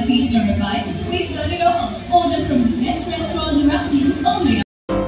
feast or a bite, we've got it all. Order from the best restaurants around you only.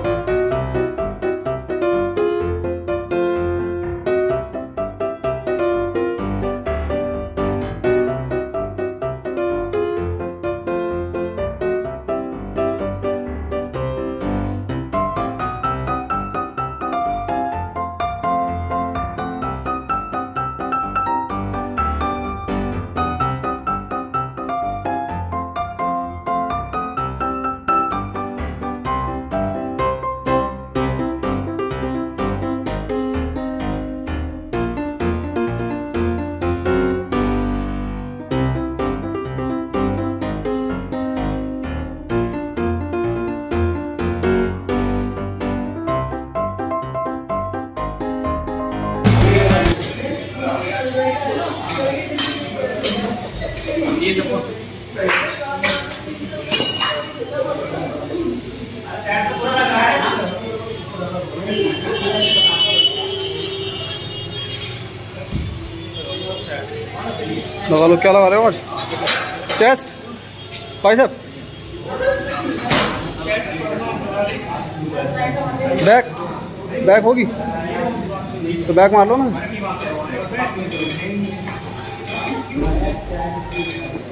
लगा लो, क्या लगा रहे हो आज? चेस्ट, बाइसेप, बैक, बैक होगी तो बैक मार लो ना।